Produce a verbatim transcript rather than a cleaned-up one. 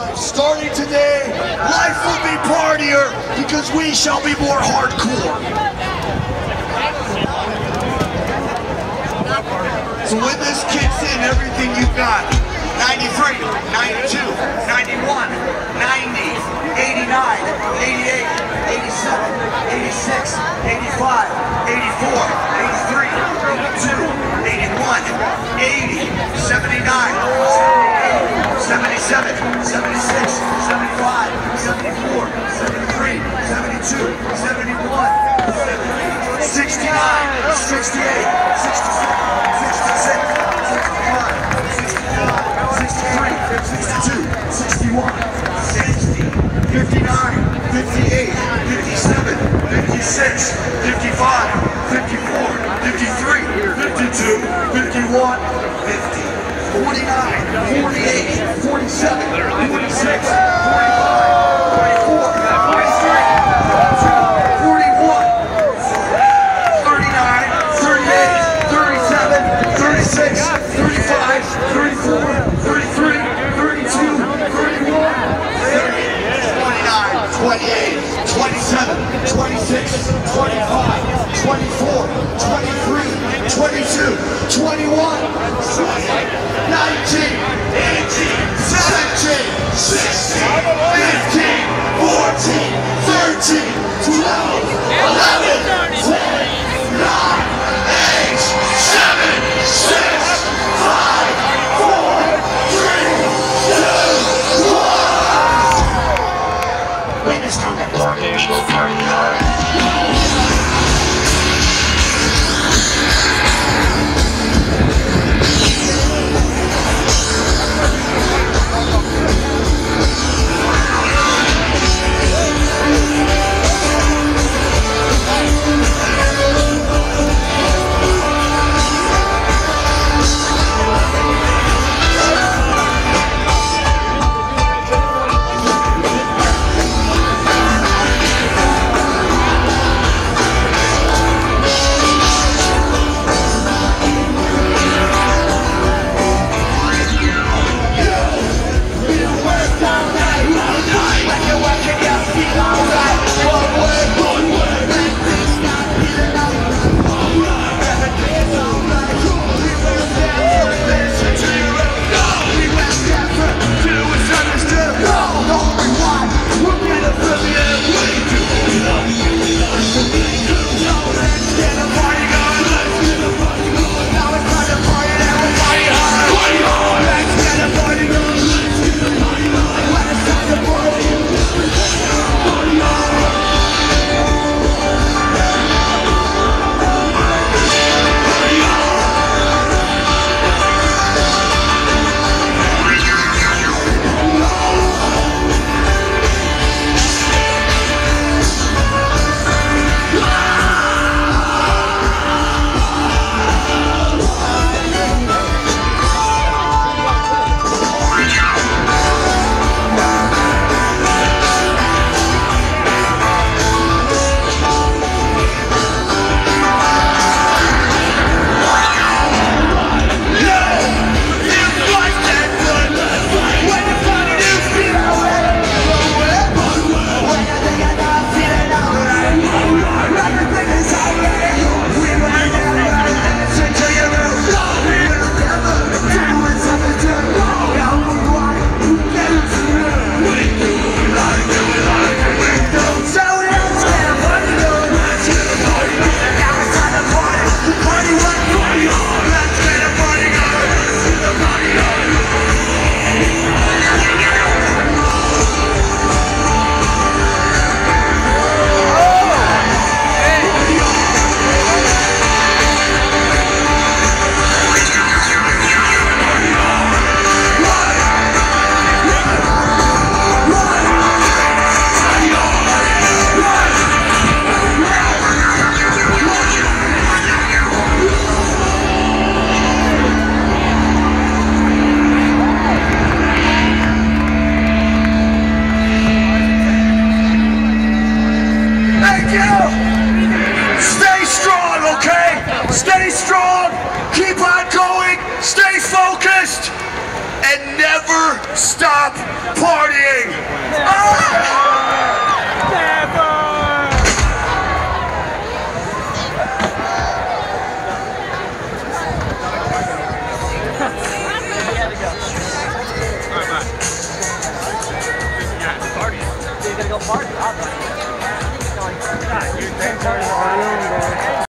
Starting today, life will be partier because we shall be more hardcore. So when this kicks in, everything you've got, ninety-three, ninety-two, ninety-one, ninety, eighty-nine, eighty-eight, eighty-seven, eighty-six, eighty-five, eighty-four, eighty-three, eighty-two, eighty-one, eighty, seventy-nine, seventy-eight, seventy-seven, seventy-six, seventy-five, seventy-four, seventy-three, seventy-two, seventy-one, sixty-nine, sixty-eight, sixty-seven, sixty-six, sixty-five, sixty-four, sixty-three, sixty-two, sixty-one, sixty, fifty-nine, fifty-eight, fifty-seven, fifty-six, fifty-five, fifty-four, fifty-three, fifty-two, fifty-one, fifty, forty-nine, forty-eight, forty-seven, forty-six, forty-five, forty-four, forty-three, forty-two, forty-one, thirty-nine, thirty-eight, thirty-seven, thirty-six, thirty-five, thirty-four, thirty-three, thirty-two, thirty-one, thirty, twenty-nine, twenty-eight, twenty-seven, twenty-six, twenty-five, twenty-four, twenty-three, twenty-two, twenty-one, nineteen, eighteen, seventeen, sixteen, fifteen, fourteen, thirteen, twelve, eleven, ten, nine, eight, seven, six, five, four, three, two, one. Witness from the National Party Hard. stop partying. Ah! Party.